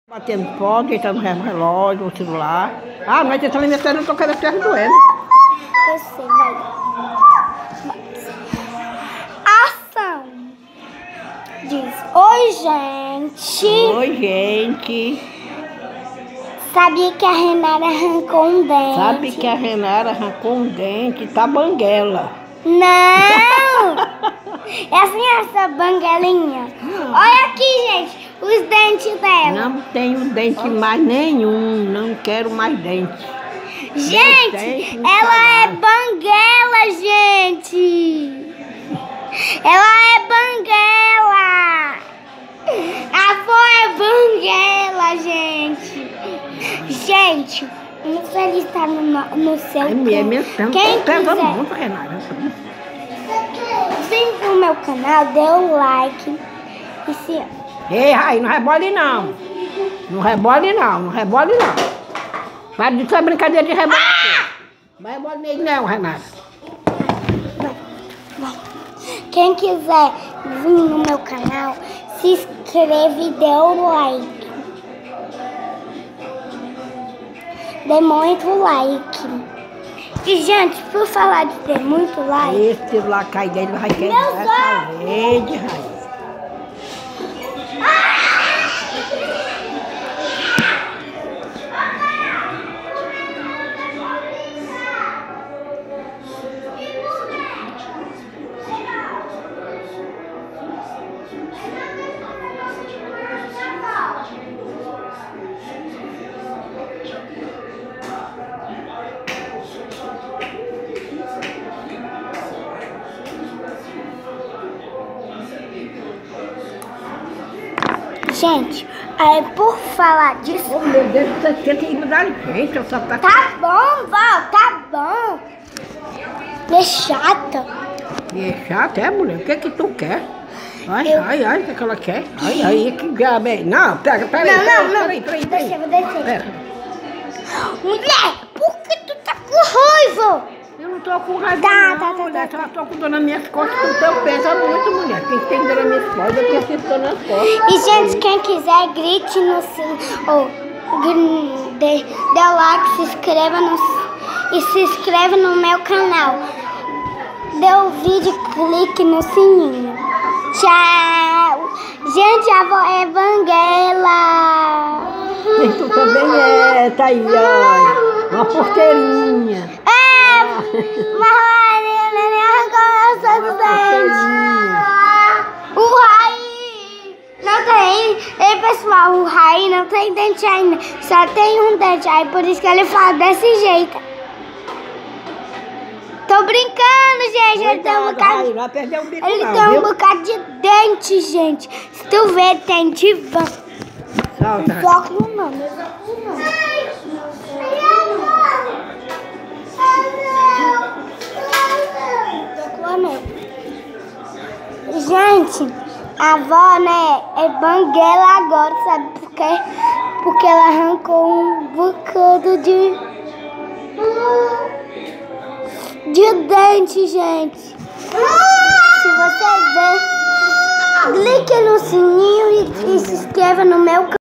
Batendo pó, deitando no relógio, no celular. Ah, mas essa alimentação eu tô com a perna doendo. Eu sei, vai. Ação. Diz, oi, gente. Oi, gente. Sabia que a Renata arrancou um dente? Sabe que a Renata arrancou um dente, tá banguela. Não! É assim essa banguelinha. Olha aqui, gente, os dentes dela. Não tenho dente mais nenhum, não quero mais dente. Gente, ela é banguela, gente. Ela é banguela. A avó é banguela, gente. Gente, um feliz está no seu canal. É mesmo, Quem pesa quiser, muito, Renata. vem pro meu canal, dê um like. E se... Ei, Raí, não rebole não. Não rebole não, não rebole não. Para de sua brincadeira de rebole. Não rebole nele não, Renata. Quem quiser vir no meu canal, se inscreve e dê um like. Dê muito like. E, gente, por falar de ter muito like... Esse celular cai dele, vai querer essa rede, Raí. Gente, aí por falar disso... Oh, meu Deus, você tem que mudar de jeito, eu só tá... Tá bom, Val, tá bom. É chata. E é chato, é, mulher? O que que tu quer? Ai, Eu- ai, o que que ela quer? Ai, ai, que diabo é? Não, peraí, Não. peraí. Vou descer. Pera. Mulher, por que tu tá com raiva? Eu não tô com raiva Tá, mulher, só tô com dor nas minhas costas, porque o teu pesa muito, mulher. Quem tem dor nas minhas costas, eu tenho que dor nas costas. E, gente, quem quiser, grite no sininho. Dê like, se inscreva no meu canal. Dê o vídeo, clique no sininho. Tchau. Gente, a avó é banguela. E tu também é, tá aí, ó. Uma porteirinha. Maria arrancou meus dentes. O Raí não tem. Ei, pessoal, o Raí não tem dente ainda. Só tem um dente. Aí por isso que ele fala desse jeito. Tô brincando, gente. Ele tem um bocado. Vai perder o bico Ele não, tem um viu? bocado de dente, gente. Se tu ver, tem de van. Solta. Foco não. Gente, a avó, né, é banguela agora, sabe por quê? Porque ela arrancou um bocado de dente, gente. Se você ver, clique no sininho e se inscreva no meu canal.